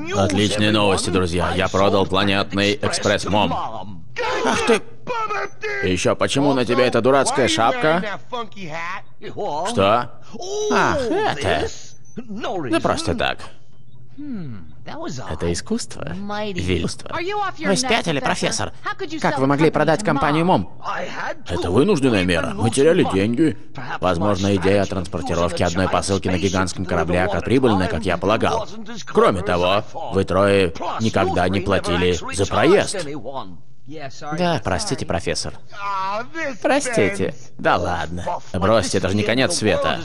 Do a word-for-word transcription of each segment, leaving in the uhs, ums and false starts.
Отличные новости, друзья. Я продал планетный экспресс-мом. Ах ты... И еще, почему на тебе эта дурацкая шапка? Что? Ах, это... Да просто так. Это искусство? Величество. Вы спятили, профессор? Как вы могли продать компанию МОМ? Это вынужденная мера. Мы теряли деньги. Возможно, идея о транспортировке одной посылки на гигантском корабле оказалась прибыльной, как я полагал. Кроме того, вы трое никогда не платили за проезд. Да, простите, профессор. Простите. Да ладно. Бросьте, это же не конец света.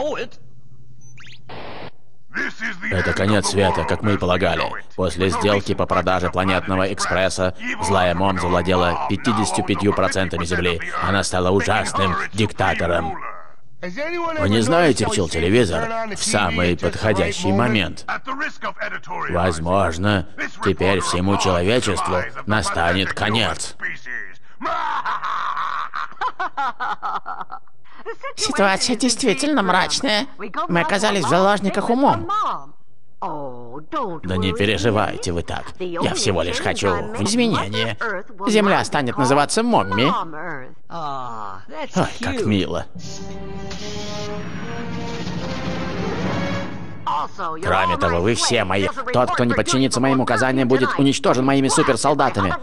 Это конец света, как мы и полагали. После сделки по продаже планетного экспресса, злая МОМ завладела пятьюдесятью пятью процентами Земли. Она стала ужасным диктатором. Вы не знаете, включил телевизор в самый подходящий момент. Возможно, теперь всему человечеству настанет конец. Ситуация действительно мрачная. Мы оказались в заложниках умом. Да не переживайте вы так. Я всего лишь хочу изменения. Земля станет называться Момми. Ой, как мило. Кроме того, вы все мои. Тот, кто не подчинится моим указаниям, будет уничтожен моими суперсолдатами.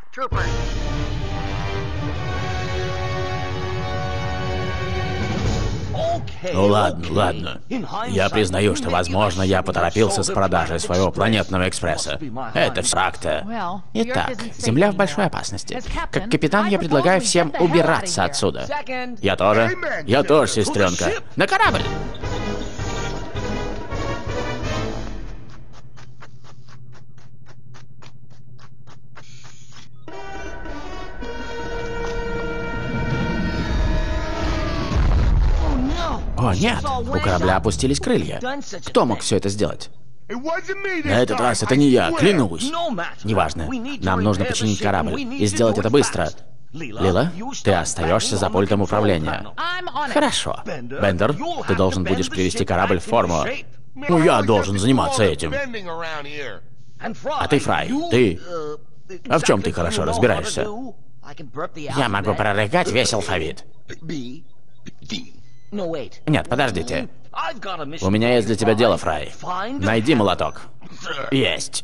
Ну ладно, ладно. Я признаю, что, возможно, я поторопился с продажей своего планетного экспресса. Это все так-то. Итак, Земля в большой опасности. Как капитан, я предлагаю всем убираться отсюда. Я тоже. Я тоже, сестренка. На корабль! О, нет! У корабля опустились крылья. Кто мог все это сделать? На этот раз это не я, клянусь. Неважно. Нам нужно починить корабль. И сделать это быстро. Лила, ты остаешься за пультом управления. Хорошо. Бендер, ты должен будешь привести корабль в форму. Ну, я должен заниматься этим. А ты, Фрай, ты... А в чем ты хорошо разбираешься? Я могу прорыгать весь алфавит. Нет, подождите. У меня есть для тебя дело, Фрай. Найди молоток. Есть.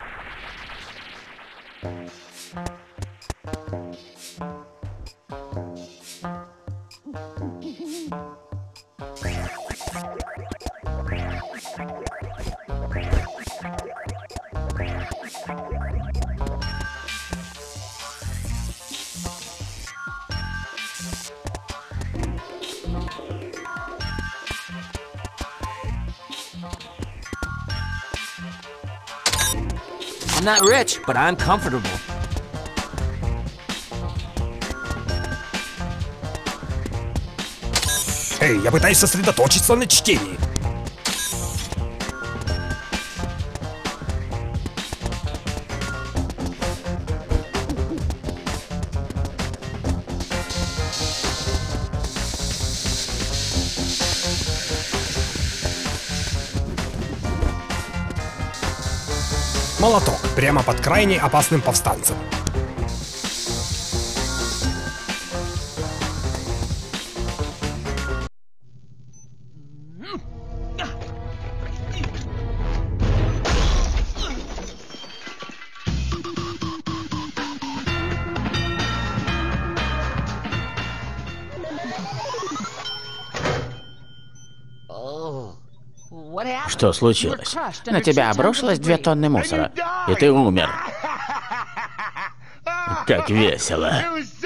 I'm not rich, but I'm comfortable. Эй, я пытаюсь сосредоточиться на чтении. Молоток прямо под крайне опасным повстанцем. Что случилось? На тебя обрушилось две тонны мусора, и ты умер. Как весело.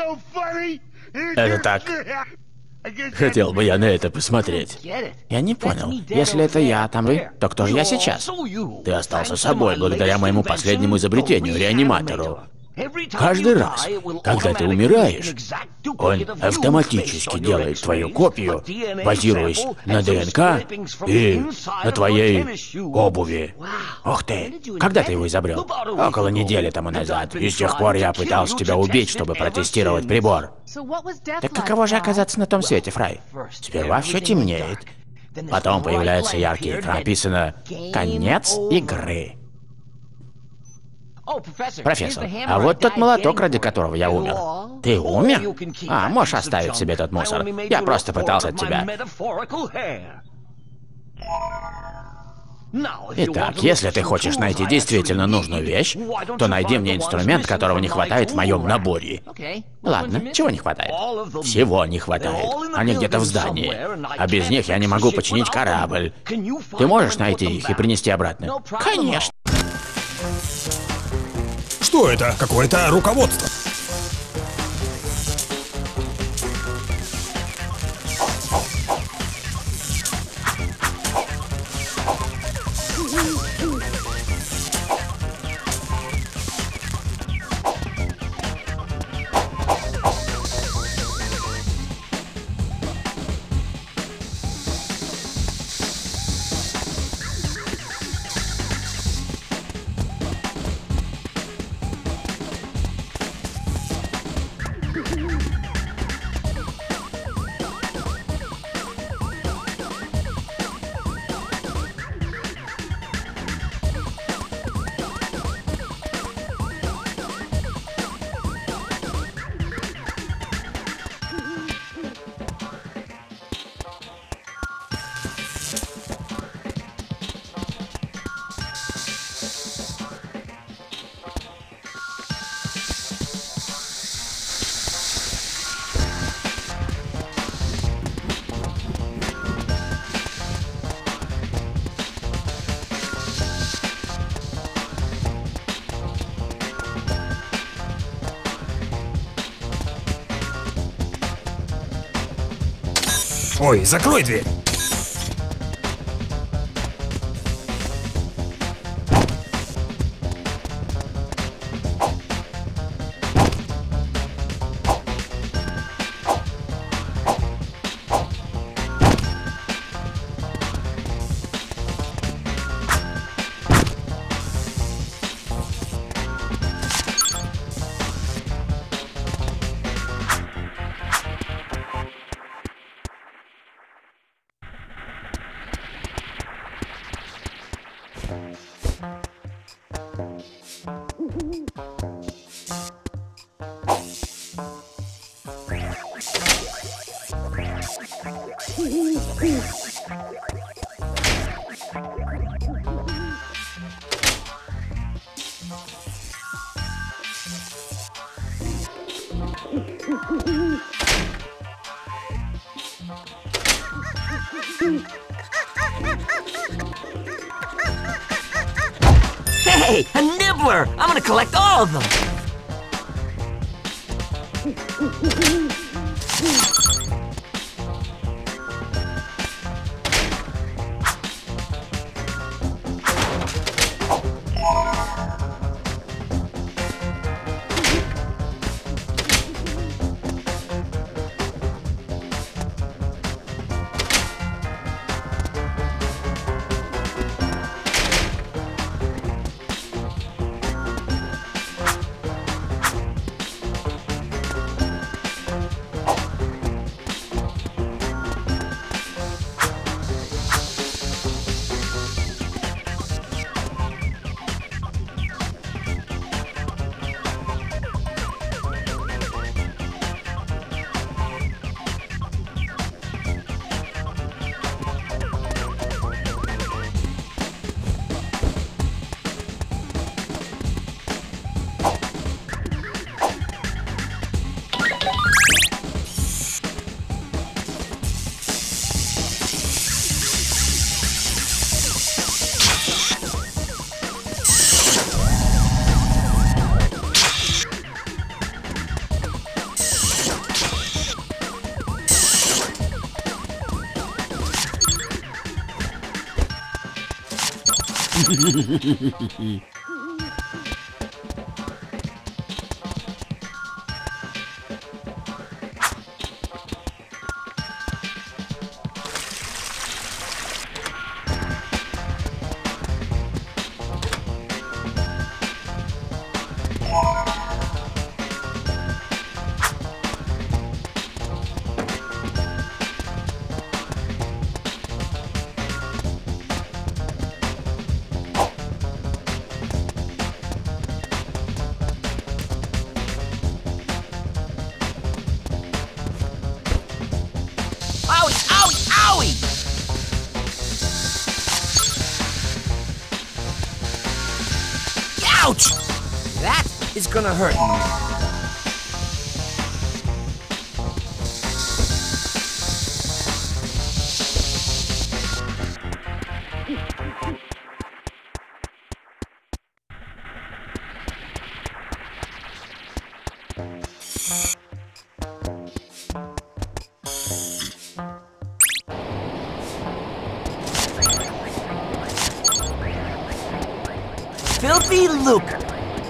Это так... Хотел бы я на это посмотреть. Я не понял. Если это я, а там вы, то кто же я сейчас? Ты остался собой благодаря моему последнему изобретению, реаниматору. Каждый раз, когда ты умираешь, он автоматически делает твою копию, базируясь на ДНК и на твоей обуви. Ух ты! Когда ты его изобрел? Около недели тому назад. И с тех пор я пытался тебя убить, чтобы протестировать прибор. Так каково же оказаться на том свете, Фрай? Сперва все темнеет. Потом появляется яркий экран, написано «Конец игры». Профессор, а вот тот молоток, ради которого я умер. Ты умер? А, можешь оставить себе этот мусор. Я просто пытался от тебя. Итак, если ты хочешь найти действительно нужную вещь, то найди мне инструмент, которого не хватает в моем наборе. Ладно, чего не хватает? Всего не хватает. Они где-то в здании. А без них я не могу починить корабль. Ты можешь найти их и принести обратно? Конечно. Что это? Какое-то руководство. Ой, закрой дверь! Hey, a nibbler! I'm gonna collect all of them! It's gonna hurt. Filthy lucre.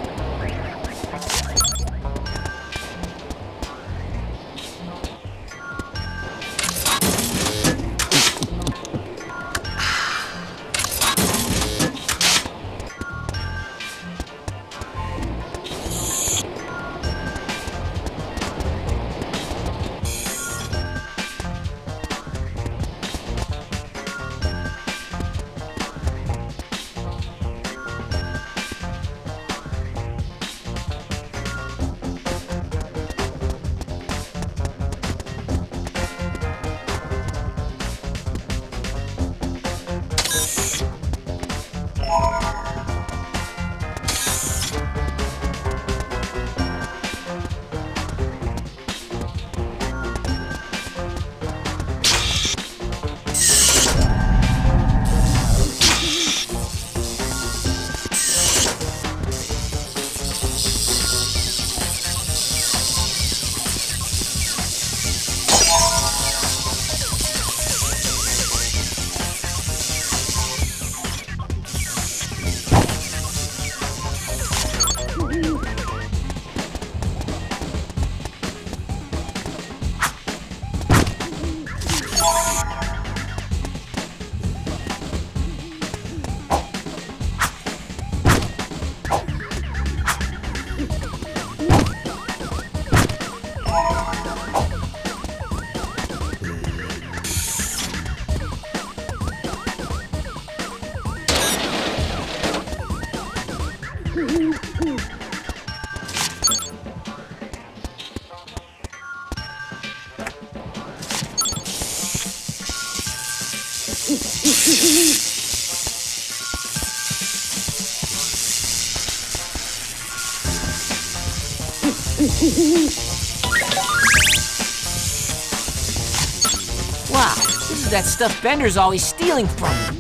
Wow, this is that stuff Bender's always stealing from me.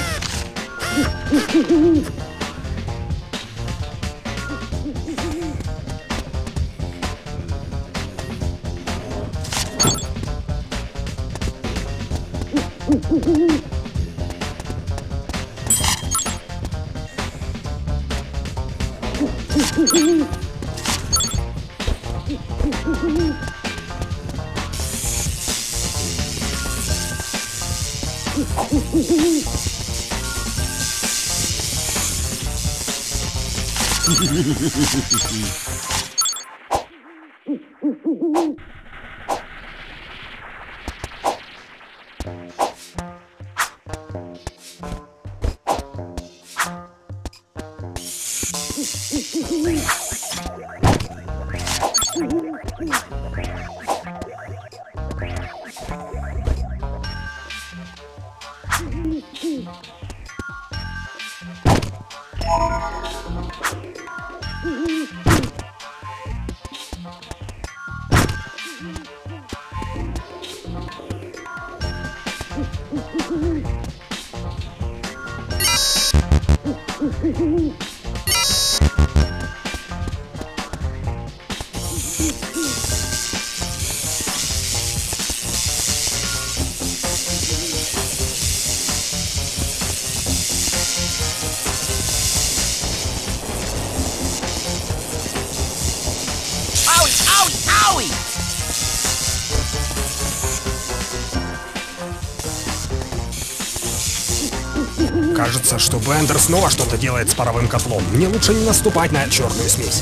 Кажется, что Бендер снова что-то делает с паровым котлом. Мне лучше не наступать на черную смесь.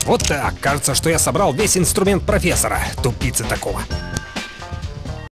Вот так. Кажется, что я собрал весь инструмент профессора. Тупицы такого.